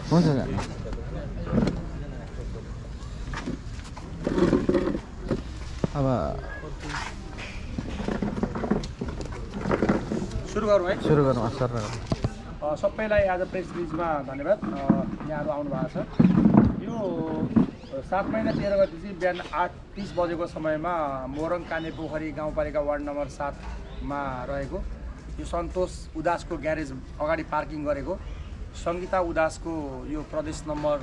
हुन्छ जानु अब सुरु गरौँ है सुरु गरौँ सर सबैलाई आज प्रेस रिलिजमा धन्यवाद यहाँहरू आउनु भएको छ यो 7 महिना 13 गते चाहिँ बिहान 8:30 बजेको समयमा मोरङ कानेपोखरी गाउँपालिका वार्ड नम्बर 7 मा रहेको यो सन्तोष उदासको ग्यारेज अगाडि पार्किङ गरेको सङ्गीता उदासको यो प्रदेश नम्बर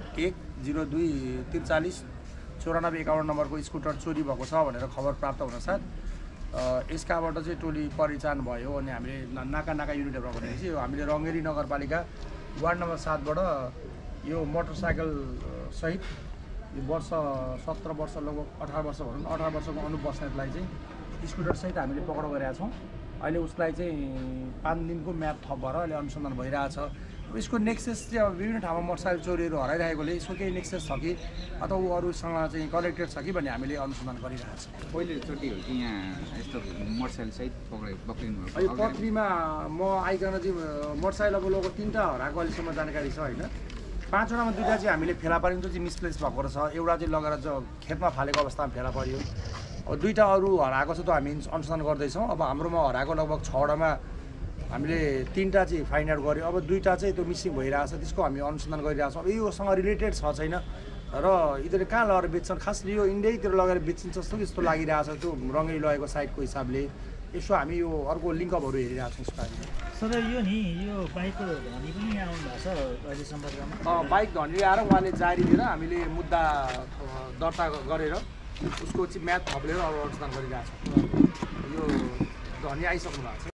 102439451 नम्बरको स्कुटर चोरी भएको छ भनेर खबर प्राप्त हुनसाथ यसकाबाट चाहिँ टोली परिचालन भयो अनि हामीले नाका युनिटहरू भनेपछि यो हामीले रङ्गेली नगरपालिका वार्ड नम्बर 7 बाट यो मोटरसाइकल सहित यो वर्ष 17 वर्ष लगभग 18 वर्ष भनौँ 18 वर्षको अनुप बस्नेतलाई चाहिँ स्कुटर सहित हामीले पक्राउ गरेका छौँ। अहिले उसलाई चाहिँ 5 दिनको म्याद थप भएर अहिले अनुसन्धान भइरहेछ। यसको नेक्सेस चाहिँ अब विभिन्न ठाउँमा मोटरसाइकल चोरीहरू हराइरहेकोले यसको केही नेक्सेस छ कि अथवा ऊ अरूसँग चाहिँ कनेक्टेड छ कि भन्ने हामीले अनुसन्धान गरिरहेको छ। पहिलोचोटि हो कि यहाँ यस्तो मोटरसाइकल सहित पक्रिनु भएको? यो पत्रीमा म आइकन चाहिँ मोटरसाइकल अब लोगो 3टा हराएको अहिलेसम्म जानकारी छ होइन। 5 वटामा 2टा चाहिँ हामीले फेला पार्यौँ चाहिँ मिसप्लेस भएको रहेछ। एउटा चाहिँ लगेर चाहिँ खेतमा फालेको अवस्थामा फेला पर्यो। अब 2टा अरू हराएको छ त हामी अनुसन्धान गर्दैछौँ। अब हाम्रोमा हराएको लगभग 6 वटामा हामीले 3टा चाहिँ फाइन्ड आउट गऱ्यौँ। अब 2टा चाहिँ त्यो मिसिङ भइरहेछ त्यसको हामी अनुसन्धान गरिरहेछौँ। अब योसँग रिलेटेड छ छैन र यिनीहरूले कहाँ लगेर बेच्छन् खास यो इन्डियातिर लगेर बेचिन्छ जस्तो यस्तो लागिरहेछ त्यो रङ्गेली लगेको साइडको हिसाबले। यसो हामी यो अर्को लिङ्कअपहरू हेरिरहेछौँ यसको लागि। सर यो नि यो बाइकको धनी पनि यहाँ आउनु भएको छ अहिले सम्पर्कमा? बाइक धनी आएर उहाँले जारी दिएर हामीले मुद्दा दर्ता गरेर उसको चाहिँ म्याद थप्लेर अब अनुसन्धान गरिरहेछौँ। यो धनी आइसक्नु भएको छ।